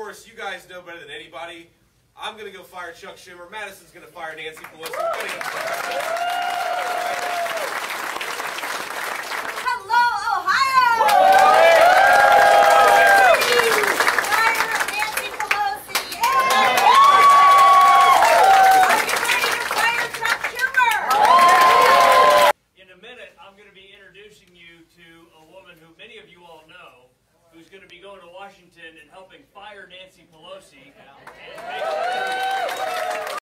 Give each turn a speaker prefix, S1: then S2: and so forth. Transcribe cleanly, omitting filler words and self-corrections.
S1: course, you guys know better than anybody. I'm going to go fire Chuck Schumer. Madison's going to fire Nancy Pelosi.
S2: Hello, Ohio! Fire Nancy Pelosi. Are you ready to fire Chuck Schumer?
S3: In a minute, I'm going to be introducing you to a woman who many of you all know, who's going to be going to Washington and helping fire Nancy Pelosi.